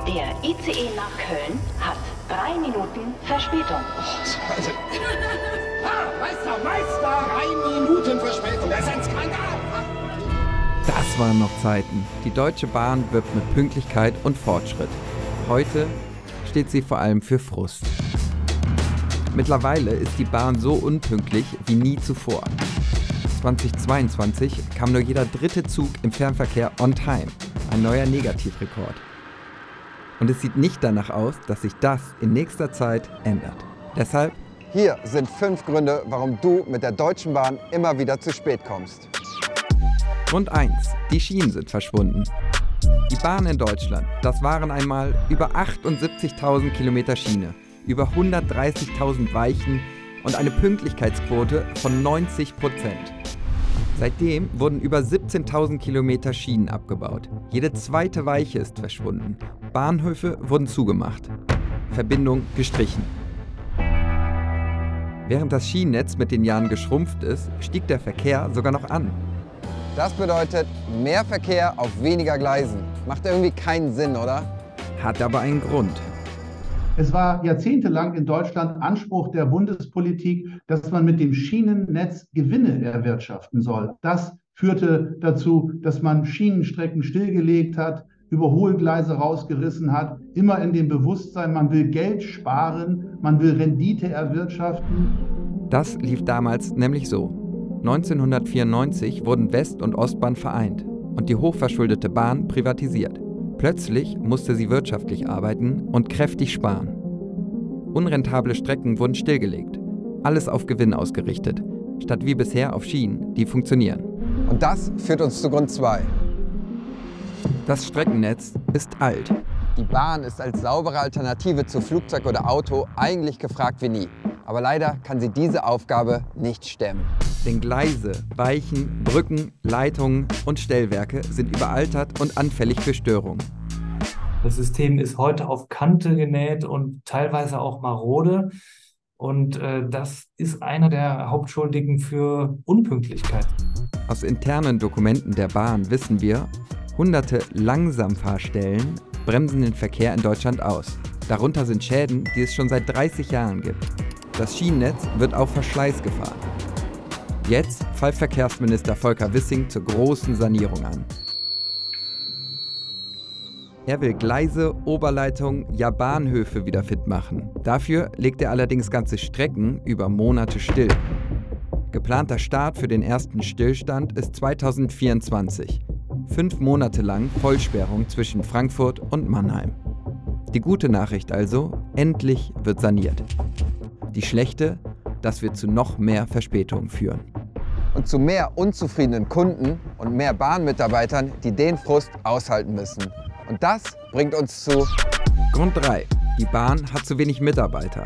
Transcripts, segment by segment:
Der ICE nach Köln hat 3 Minuten Verspätung. Meister! 3 Minuten Verspätung, das ist ein Skandal! Das waren noch Zeiten. Die Deutsche Bahn wirbt mit Pünktlichkeit und Fortschritt. Heute steht sie vor allem für Frust. Mittlerweile ist die Bahn so unpünktlich wie nie zuvor. 2022 kam nur jeder 3. Zug im Fernverkehr on time. Ein neuer Negativrekord. Und es sieht nicht danach aus, dass sich das in nächster Zeit ändert. Deshalb: Hier sind 5 Gründe, warum du mit der Deutschen Bahn immer wieder zu spät kommst. Grund 1. Die Schienen sind verschwunden. Die Bahn in Deutschland, das waren einmal über 78.000 Kilometer Schiene, über 130.000 Weichen und eine Pünktlichkeitsquote von 90%. Seitdem wurden über 17.000 Kilometer Schienen abgebaut. Jede zweite Weiche ist verschwunden. Bahnhöfe wurden zugemacht. Verbindung gestrichen. Während das Schienennetz mit den Jahren geschrumpft ist, stieg der Verkehr sogar noch an. Das bedeutet mehr Verkehr auf weniger Gleisen. Macht irgendwie keinen Sinn, oder? Hat aber einen Grund. Es war jahrzehntelang in Deutschland Anspruch der Bundespolitik, dass man mit dem Schienennetz Gewinne erwirtschaften soll. Das führte dazu, dass man Schienenstrecken stillgelegt hat, Überholgleise rausgerissen hat, immer in dem Bewusstsein, man will Geld sparen, man will Rendite erwirtschaften. Das lief damals nämlich so. 1994 wurden West- und Ostbahn vereint und die hochverschuldete Bahn privatisiert. Plötzlich musste sie wirtschaftlich arbeiten und kräftig sparen. Unrentable Strecken wurden stillgelegt, alles auf Gewinn ausgerichtet, statt wie bisher auf Schienen, die funktionieren. Und das führt uns zu Grund 2. Das Streckennetz ist alt. Die Bahn ist als saubere Alternative zu Flugzeug oder Auto eigentlich gefragt wie nie. Aber leider kann sie diese Aufgabe nicht stemmen. Denn Gleise, Weichen, Brücken, Leitungen und Stellwerke sind überaltert und anfällig für Störungen. Das System ist heute auf Kante genäht und teilweise auch marode. Und das ist einer der Hauptschuldigen für Unpünktlichkeit. Aus internen Dokumenten der Bahn wissen wir, hunderte Langsamfahrstellen bremsen den Verkehr in Deutschland aus. Darunter sind Schäden, die es schon seit 30 Jahren gibt. Das Schienennetz wird auf Verschleiß gefahren. Jetzt pfeift Verkehrsminister Volker Wissing zur großen Sanierung an. Er will Gleise, Oberleitungen, ja Bahnhöfe wieder fit machen. Dafür legt er allerdings ganze Strecken über Monate still. Geplanter Start für den ersten Stillstand ist 2024. 5 Monate lang Vollsperrung zwischen Frankfurt und Mannheim. Die gute Nachricht also: endlich wird saniert. Die schlechte: das wird zu noch mehr Verspätungen führen. Und zu mehr unzufriedenen Kunden und mehr Bahnmitarbeitern, die den Frust aushalten müssen. Und das bringt uns zu Grund 3. Die Bahn hat zu wenig Mitarbeiter.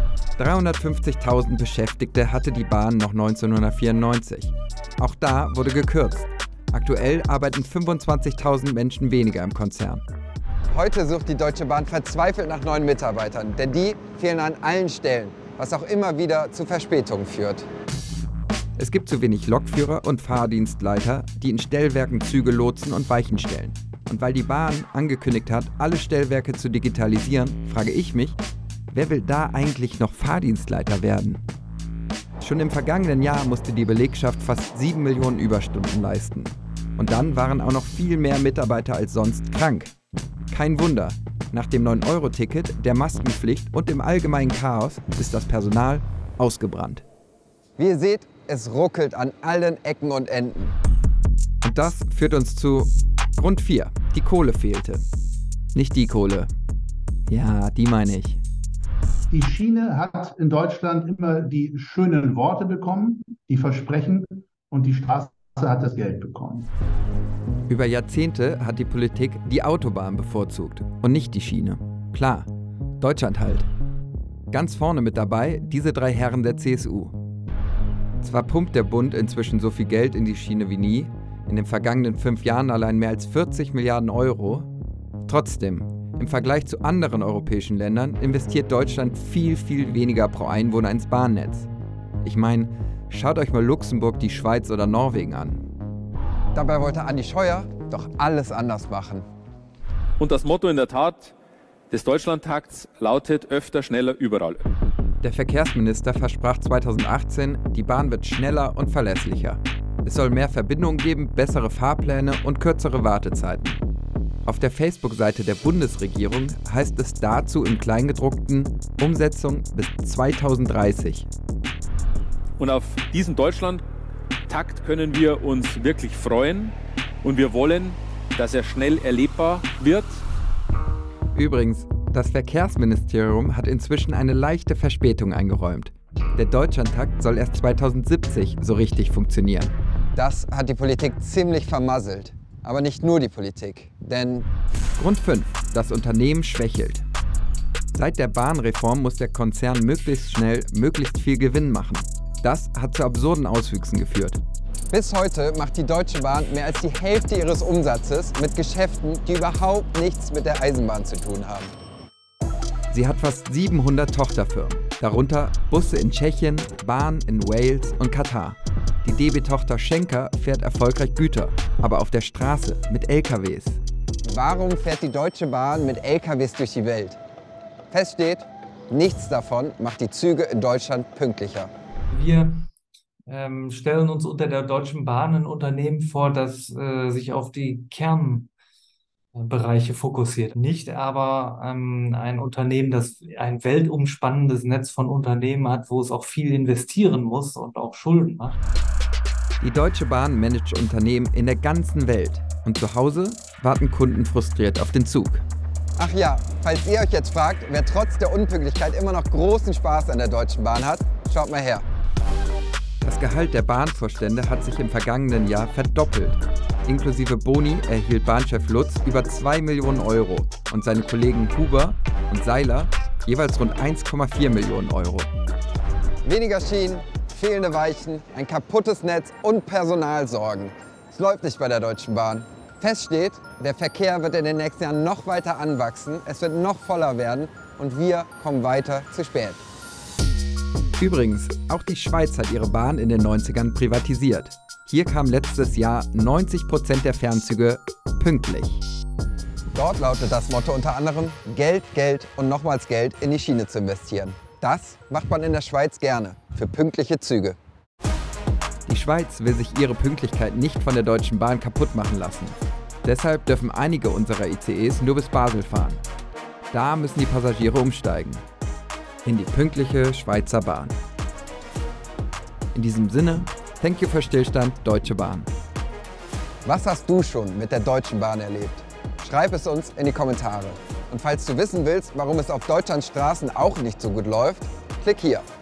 350.000 Beschäftigte hatte die Bahn noch 1994. Auch da wurde gekürzt. Aktuell arbeiten 25.000 Menschen weniger im Konzern. Heute sucht die Deutsche Bahn verzweifelt nach neuen Mitarbeitern, denn die fehlen an allen Stellen, was auch immer wieder zu Verspätungen führt. Es gibt zu wenig Lokführer und Fahrdienstleiter, die in Stellwerken Züge lotsen und Weichen stellen. Und weil die Bahn angekündigt hat, alle Stellwerke zu digitalisieren, frage ich mich, wer will da eigentlich noch Fahrdienstleiter werden? Schon im vergangenen Jahr musste die Belegschaft fast 7 Millionen Überstunden leisten. Und dann waren auch noch viel mehr Mitarbeiter als sonst krank. Kein Wunder, nach dem 9-Euro-Ticket, der Maskenpflicht und dem allgemeinen Chaos ist das Personal ausgebrannt. Wie ihr seht, es ruckelt an allen Ecken und Enden. Und das führt uns zu Grund 4. Die Kohle fehlte. Nicht die Kohle. Ja, die meine ich. Die Schiene hat in Deutschland immer die schönen Worte bekommen, die Versprechen, und die Straße hat das Geld bekommen. Über Jahrzehnte hat die Politik die Autobahn bevorzugt und nicht die Schiene. Klar, Deutschland halt. Ganz vorne mit dabei diese 3 Herren der CSU. Zwar pumpt der Bund inzwischen so viel Geld in die Schiene wie nie, in den vergangenen 5 Jahren allein mehr als 40 Milliarden Euro. Trotzdem, im Vergleich zu anderen europäischen Ländern investiert Deutschland viel, viel weniger pro Einwohner ins Bahnnetz. Ich meine, schaut euch mal Luxemburg, die Schweiz oder Norwegen an. Dabei wollte Andi Scheuer doch alles anders machen. Und das Motto in der Tat des Deutschlandtakts lautet öfter, schneller, überall. Der Verkehrsminister versprach 2018, die Bahn wird schneller und verlässlicher. Es soll mehr Verbindungen geben, bessere Fahrpläne und kürzere Wartezeiten. Auf der Facebook-Seite der Bundesregierung heißt es dazu im Kleingedruckten Umsetzung bis 2030. Und auf diesen Deutschlandtakt können wir uns wirklich freuen und wir wollen, dass er schnell erlebbar wird. Übrigens, das Verkehrsministerium hat inzwischen eine leichte Verspätung eingeräumt. Der Deutschlandtakt soll erst 2070 so richtig funktionieren. Das hat die Politik ziemlich vermasselt. Aber nicht nur die Politik, denn Grund 5. Das Unternehmen schwächelt. Seit der Bahnreform muss der Konzern möglichst schnell möglichst viel Gewinn machen. Das hat zu absurden Auswüchsen geführt. bis heute macht die Deutsche Bahn mehr als die Hälfte ihres Umsatzes mit Geschäften, die überhaupt nichts mit der Eisenbahn zu tun haben. Sie hat fast 700 Tochterfirmen, darunter Busse in Tschechien, Bahn in Wales und Katar. Die DB-Tochter Schenker fährt erfolgreich Güter, aber auf der Straße mit LKWs. Warum fährt die Deutsche Bahn mit LKWs durch die Welt? Fest steht, nichts davon macht die Züge in Deutschland pünktlicher. Wir stellen uns unter der Deutschen Bahn ein Unternehmen vor, das sich auf die Kernbereiche fokussiert. Nicht aber ein Unternehmen, das ein weltumspannendes Netz von Unternehmen hat, wo es auch viel investieren muss und auch Schulden macht. Die Deutsche Bahn managt Unternehmen in der ganzen Welt. Und zu Hause warten Kunden frustriert auf den Zug. Ach ja, falls ihr euch jetzt fragt, wer trotz der Unpünktlichkeit immer noch großen Spaß an der Deutschen Bahn hat, schaut mal her. Das Gehalt der Bahnvorstände hat sich im vergangenen Jahr verdoppelt. Inklusive Boni erhielt Bahnchef Lutz über 2 Millionen Euro und seine Kollegen Huber und Seiler jeweils rund 1,4 Millionen Euro. Weniger Schienen, fehlende Weichen, ein kaputtes Netz und Personalsorgen. Es läuft nicht bei der Deutschen Bahn. Fest steht, der Verkehr wird in den nächsten Jahren noch weiter anwachsen, es wird noch voller werden und wir kommen weiter zu spät. Übrigens, auch die Schweiz hat ihre Bahn in den 90ern privatisiert. Hier kamen letztes Jahr 90% der Fernzüge pünktlich. Dort lautet das Motto unter anderem, Geld, Geld und nochmals Geld in die Schiene zu investieren. Das macht man in der Schweiz gerne, für pünktliche Züge. Die Schweiz will sich ihre Pünktlichkeit nicht von der Deutschen Bahn kaputt machen lassen. Deshalb dürfen einige unserer ICEs nur bis Basel fahren. Da müssen die Passagiere umsteigen. In die pünktliche Schweizer Bahn. In diesem Sinne, thank you für Stillstand, Deutsche Bahn. Was hast du schon mit der Deutschen Bahn erlebt? Schreib es uns in die Kommentare. Und falls du wissen willst, warum es auf Deutschlands Straßen auch nicht so gut läuft, klick hier.